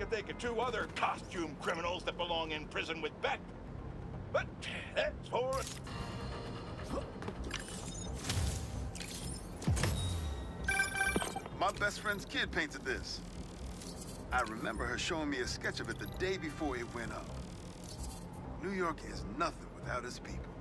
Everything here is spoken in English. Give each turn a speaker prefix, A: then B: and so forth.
A: think of two other costume criminals that belong in prison with Beck. But that's for...
B: My best friend's kid painted this. I remember her showing me a sketch of it the day before it went up. New York is nothing without its people.